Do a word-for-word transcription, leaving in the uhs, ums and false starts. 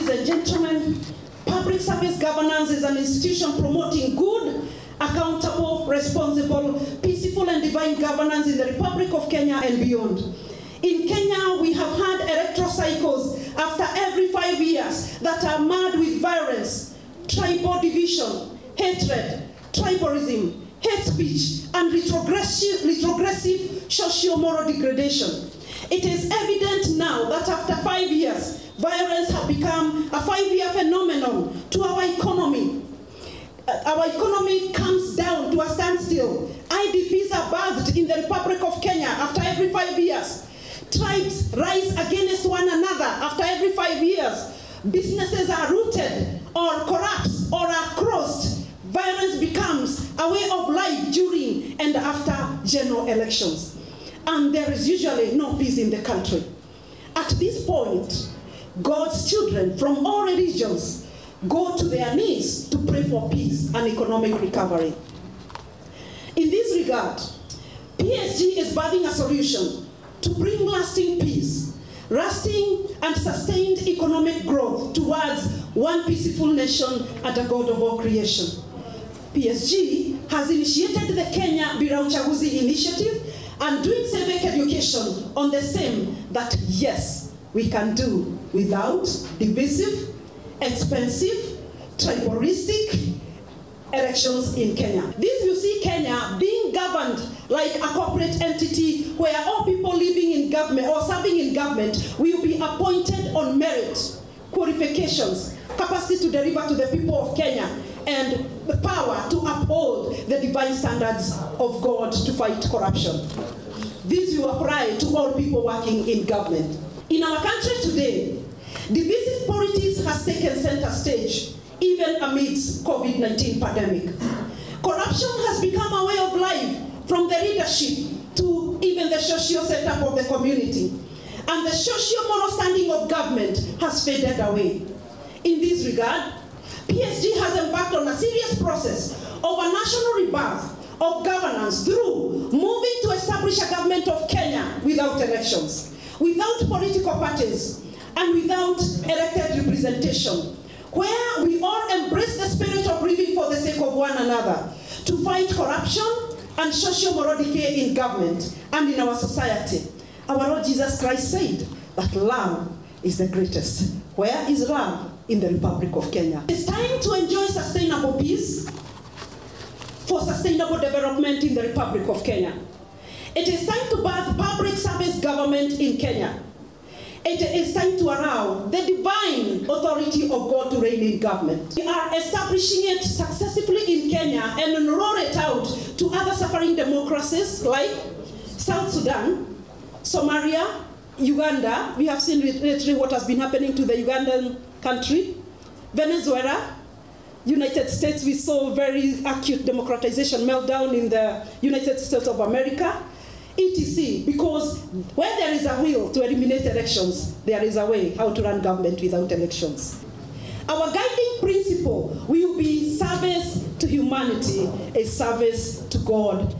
and gentlemen, public service governance is an institution promoting good, accountable, responsible, peaceful and divine governance in the Republic of Kenya and beyond. In Kenya, we have had electoral cycles after every five years that are marred with violence, tribal division, hatred, tribalism, hate speech, and retrogressive, retrogressive socio-moral degradation. It is evident now that after five years, violence has become a five-year phenomenon to our economy. Our economy comes down to a standstill. I D Ps are birthed in the Republic of Kenya after every five years. Tribes rise against one another after every five years. Businesses are rooted or collapse or are closed. Violence becomes a way of life during and after general elections. And there is usually no peace in the country. At this point, God's children from all religions go to their knees to pray for peace and economic recovery. In this regard, P S G is birthing a solution to bring lasting peace, lasting and sustained economic growth towards one peaceful nation under God of all creation. P S G has initiated the Kenya Bila Uchaguzi initiative and doing civic education on the same that yes, we can do without divisive, expensive, tribalistic elections in Kenya. This you see Kenya being governed like a corporate entity where all people living in government or serving in government will be appointed on merit, qualifications, capacity to deliver to the people of Kenya, and the power to uphold the divine standards of God to fight corruption. This will apply to all people working in government. In our country today, divisive politics has taken center stage, even amidst COVID nineteen pandemic. Corruption has become a way of life from the leadership to even the social setup of the community. And the socio-moral standing of government has faded away. In this regard, P S G has embarked on a serious process of a national rebirth of governance through moving to establish a government of Kenya without elections, without political parties, and without elected representation, where we all embrace the spirit of living for the sake of one another, to fight corruption and socio-moral decay in government and in our society. Our Lord Jesus Christ said that love is the greatest. Where is love in the Republic of Kenya? It's time to enjoy sustainable peace for sustainable development in the Republic of Kenya. It is time to birth public service government in Kenya. It is time to allow the divine authority of God to reign in government. We are establishing it successfully in Kenya and roll it out to other suffering democracies like South Sudan, Somalia, Uganda. We have seen literally what has been happening to the Ugandan country, Venezuela, United States. We saw very acute democratization meltdown in the United States of America, et cetera. Because where there is a will to eliminate elections, there is a way how to run government without elections. Our guiding principle will be service to humanity, a service to God